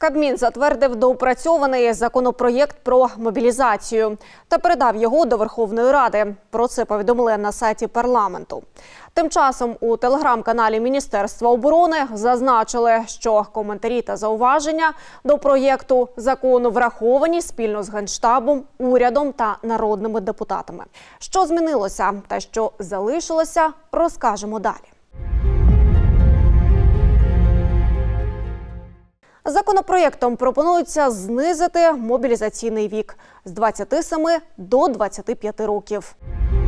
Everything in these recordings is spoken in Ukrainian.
Кабмін затвердив доопрацьований законопроєкт про мобілізацію та передав його до Верховної Ради. Про це повідомили на сайті парламенту. Тим часом у телеграм-каналі Міністерства оборони зазначили, що коментарі та зауваження до проєкту закону враховані спільно з Генштабом, урядом та народними депутатами. Що змінилося та що залишилося, розкажемо далі. Законопроєктом пропонується знизити мобілізаційний вік з 27 до 25 років.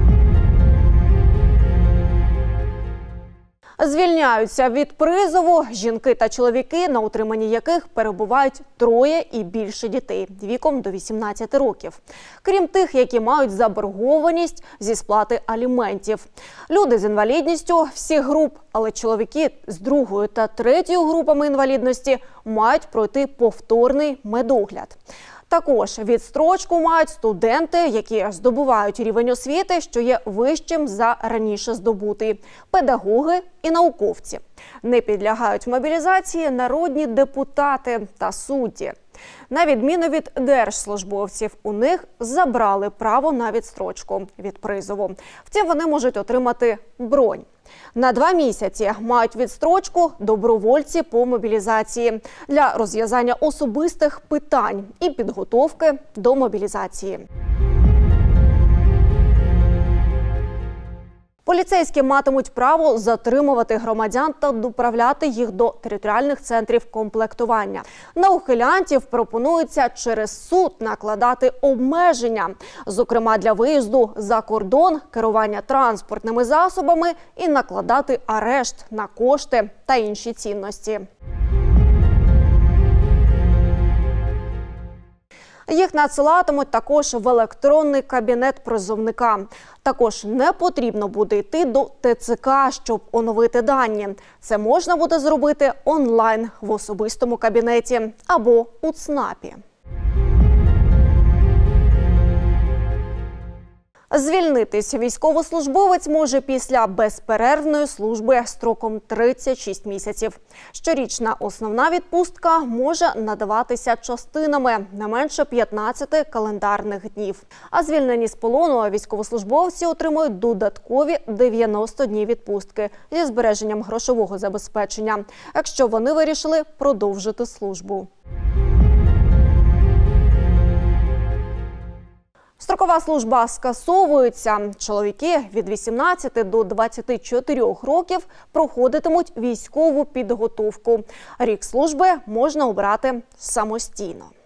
Звільняються від призову жінки та чоловіки, на утриманні яких перебувають троє і більше дітей віком до 18 років. Крім тих, які мають заборгованість зі сплати аліментів. Люди з інвалідністю всіх груп, але чоловіки з 2-ю та 3-ю групами інвалідності мають пройти повторний медогляд. Також відстрочку мають студенти, які здобувають рівень освіти, що є вищим за раніше здобутий, педагоги і науковці. Не підлягають мобілізації народні депутати та судді. На відміну від держслужбовців, у них забрали право на відстрочку від призову. Втім, вони можуть отримати бронь. На 2 місяці мають відстрочку добровольці по мобілізації для розв'язання особистих питань і підготовки до мобілізації. Поліцейські матимуть право затримувати громадян та доправляти їх до територіальних центрів комплектування. На ухилянтів пропонується через суд накладати обмеження, зокрема для виїзду за кордон, керування транспортними засобами і накладати арешт на кошти та інші цінності. Їх надсилатимуть також в електронний кабінет призовника. Також не потрібно буде йти до ТЦК, щоб оновити дані. Це можна буде зробити онлайн в особистому кабінеті або у ЦНАПі. Звільнитись військовослужбовець може після безперервної служби строком 36 місяців. Щорічна основна відпустка може надаватися частинами не менше 15 календарних днів. А звільнені з полону військовослужбовці отримують додаткові 90 днів відпустки зі збереженням грошового забезпечення, якщо вони вирішили продовжити службу. Строкова служба скасовується. Чоловіки від 18 до 24 років проходитимуть військову підготовку. Рік служби можна обрати самостійно.